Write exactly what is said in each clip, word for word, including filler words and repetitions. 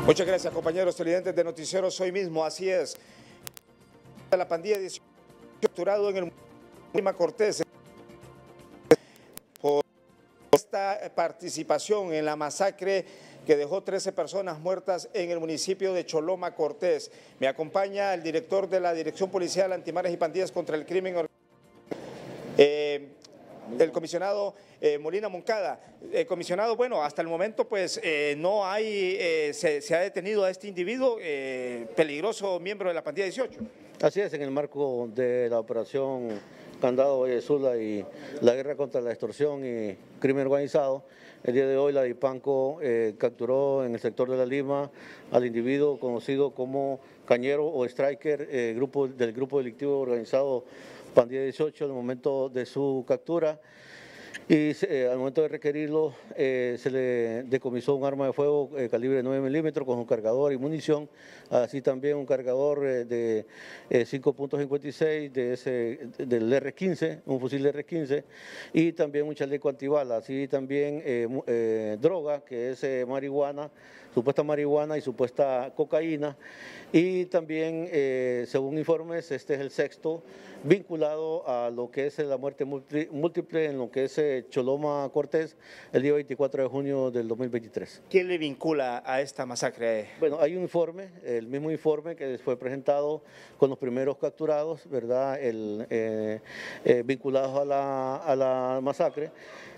Muchas gracias, compañeros televidentes de Noticieros Hoy Mismo. Así es, la pandilla dieciocho capturado en el Lima Cortés por esta participación en la masacre que dejó trece personas muertas en el municipio de Choloma Cortés. Me acompaña el director de la Dirección Policial Antimaras y Pandillas contra el Crimen Organizado, eh, el comisionado eh, Molina Moncada. Eh, comisionado, bueno, hasta el momento pues eh, no hay, eh, se, se ha detenido a este individuo eh, peligroso miembro de la pandilla dieciocho. Así es, en el marco de la operación Candado Vallezuela y la guerra contra la extorsión y crimen organizado, el día de hoy la DIPANCO eh, capturó en el sector de La Lima al individuo conocido como Cañero o Striker eh, grupo, del grupo delictivo organizado Pandilla dieciocho. En el momento de su captura y eh, al momento de requerirlo eh, se le decomisó un arma de fuego eh, calibre nueve milímetros con un cargador y munición, así también un cargador eh, de eh, cinco punto cincuenta y seis de ese, del erre quince, un fusil erre quince, y también un chaleco antibalas, así también eh, eh, droga, que es eh, marihuana, supuesta marihuana y supuesta cocaína, y también eh, según informes este es el sexto vinculado a lo que es la muerte múltiple en lo que es eh, Choloma Cortés el día veinticuatro de junio del dos mil veintitrés. ¿Quién le vincula a esta masacre? Bueno, hay un informe, el mismo informe que fue presentado con los primeros capturados, ¿verdad? El, eh, eh, vinculados a la, a la masacre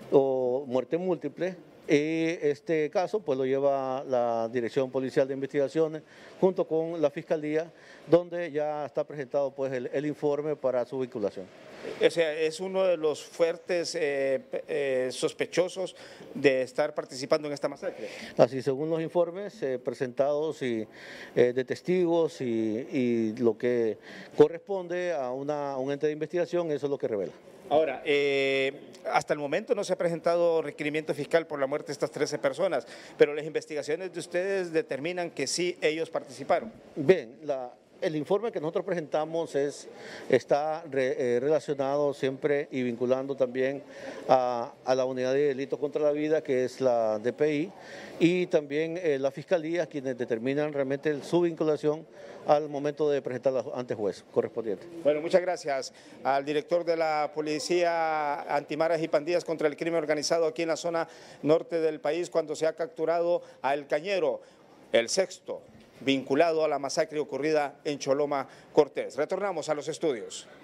o muerte múltiple. Y este caso pues lo lleva la Dirección Policial de Investigaciones junto con la Fiscalía, donde ya está presentado pues el, el informe para su vinculación. O sea, es uno de los fuertes eh, eh, sospechosos de estar participando en esta masacre. Así, según los informes eh, presentados y, eh, de testigos y, y lo que corresponde a, una, a un ente de investigación, eso es lo que revela. Ahora, eh, hasta el momento no se ha presentado requerimiento fiscal por la muerte de estas trece personas, pero las investigaciones de ustedes determinan que sí ellos participaron. Bien, la... El informe que nosotros presentamos es, está re, eh, relacionado siempre y vinculando también a, a la unidad de delitos contra la vida, que es la de pe i, y también eh, la Fiscalía, quienes determinan realmente su vinculación al momento de presentarla ante juez correspondiente. Bueno, muchas gracias al director de la Policía Antimaras y Pandillas contra el Crimen Organizado aquí en la zona norte del país, cuando se ha capturado a El Cañero, el sexto vinculado a la masacre ocurrida en Choloma Cortés. Retornamos a los estudios.